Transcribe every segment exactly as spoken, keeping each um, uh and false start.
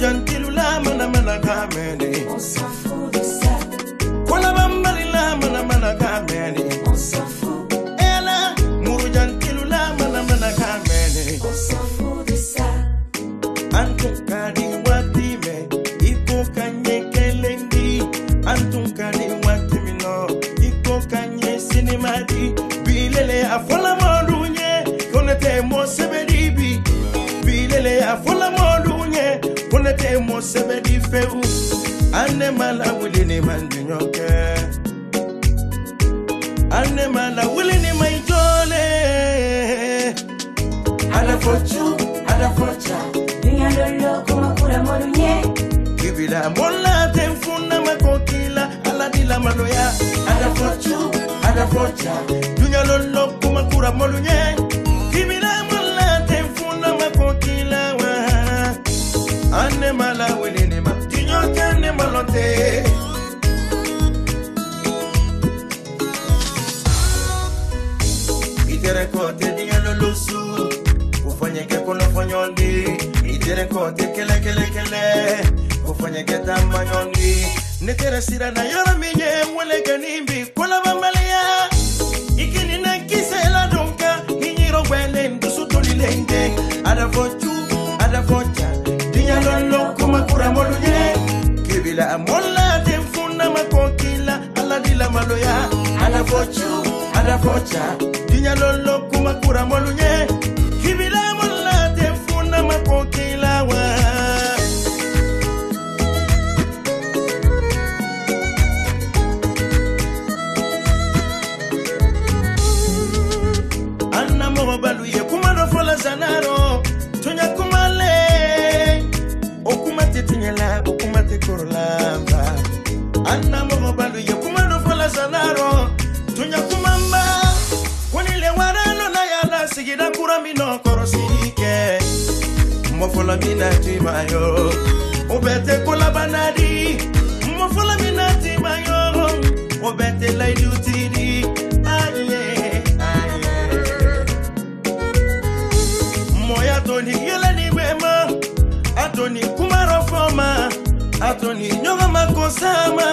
Murujantilu la mana mana kamene. On s'en fout de ça. Kola bambali la mana mana kamene. On s'en fout. Ela murujantilu la mana mana kamene. On s'en fout de ça. Antum kadi wati me iko kanye kelendi. Antum kadi wati mino iko kanye sinemadi. Bilele afola modunye konete mo sebedibi. Bilele afola modunye konete mo sebedi feu. Ane mala wili ni mandinyoke. Ane mala wili ni maijole. Ada fochu, ada focha. Dunya lolo kuma kura molunye. Kibila mola tenfuna makokila aladila maloya. Ada fochu, ada focha. Dunya lolo kuma kura molunye. Kibila mola tenfuna makokila wa. Ane mala wili ni mandinyoke ane malote. Itere kote dunya lolo su. Ufanye ke kono fanyondi. Itere kote kele kele kele. Ufanye ke tamba nyondi. Netere sira na yora minye mwele kanimbi. Kola bambalia. Ikini na kise la donka. Hinyiro wele ndusu toli lende. Ada fochu, ada focha. Dinya lolo kuma kura molunye. Kibila mola temfuna makokila. Aladila maloya. Ada fochu, ada focha. Dinya lolo kuma kura molunye. Kibila mola temfuna makokila wa. Anna mo balu ye kuma no fola zanaro. Tunya kumale. Okumate tunyala, okumate korolamba. Anna mo balu ye kuma no fola zanaro. Tunya kumamba. Wanile warano na yala sigida kuramino korosike. Mofola mina timayo. Obete kola banadi. Mofola mina timayo. Obete la idutidi. Aye, aye. Moya toni yela ni wema. Atoni kumaro foma. Atoni nyonga makosama.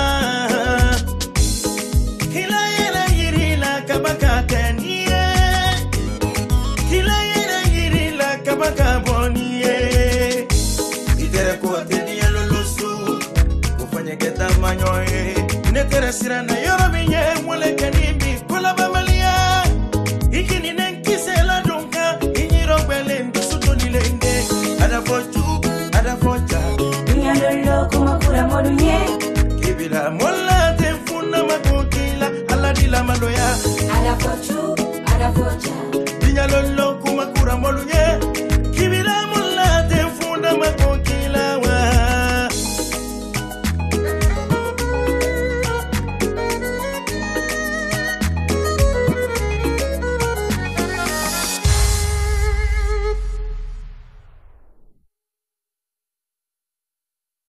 Kila yela yiri la kabaka teniye. Kila yela yiri la kabaka boniye. Itere kote diya lolosu. Ufanye keta manyoye. Netere sira na yoro minye mwele kanimbi. Kola bamalia. Ikini nenkise la donka. Inyiro wele ndusu toni lenge. Ada fochu, ada focha. Dunya lolo kuma kura molunye. Kibila mola temfuna makokila. Aladila maloya. Ada fochu, ada focha. Dinya lolo kuma kura molunye.